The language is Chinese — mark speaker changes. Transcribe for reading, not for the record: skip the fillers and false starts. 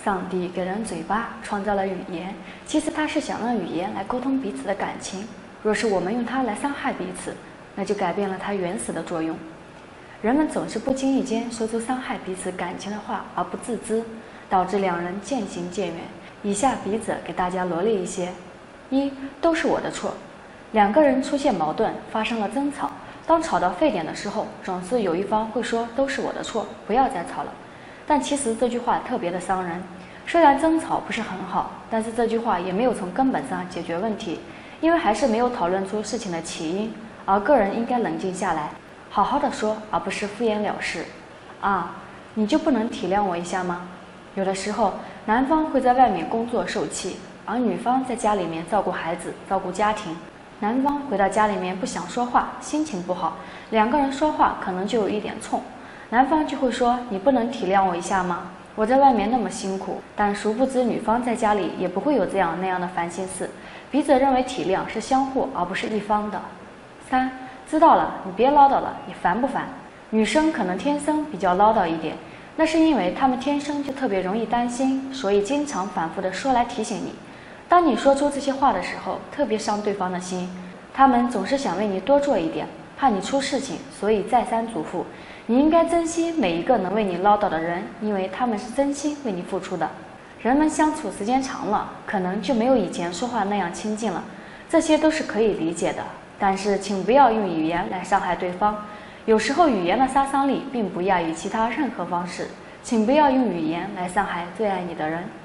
Speaker 1: 上帝给人嘴巴，创造了语言，其实他是想让语言来沟通彼此的感情。若是我们用它来伤害彼此，那就改变了它原始的作用。人们总是不经意间说出伤害彼此感情的话而不自知，导致两人渐行渐远。以下笔者给大家罗列一些：一，都是我的错。两个人出现矛盾，发生了争吵，当吵到沸点的时候，总是有一方会说都是我的错，不要再吵了。但其实这句话特别的伤人。虽然争吵不是很好，但是这句话也没有从根本上解决问题，因为还是没有讨论出事情的起因。而个人应该冷静下来，好好的说，而不是敷衍了事。啊，你就不能体谅我一下吗？有的时候，男方会在外面工作受气，而女方在家里面照顾孩子、照顾家庭。男方回到家里面不想说话，心情不好，两个人说话可能就有一点冲，男方就会说：“你不能体谅我一下吗？我在外面那么辛苦。”但殊不知女方在家里也不会有这样那样的烦心事。笔者认为体谅是相互而不是一方的。三，知道了，你别唠叨了，你烦不烦？女生可能天生比较唠叨一点，那是因为她们天生就特别容易担心，所以经常反复的说来提醒你。当你说出这些话的时候，特别伤对方的心。他们总是想为你多做一点，怕你出事情，所以再三嘱咐你应该珍惜每一个能为你唠叨的人，因为他们是真心为你付出的。人们相处时间长了，可能就没有以前说话那样亲近了，这些都是可以理解的。但是请不要用语言来伤害对方，有时候语言的杀伤力并不亚于其他任何方式，请不要用语言来伤害最爱你的人。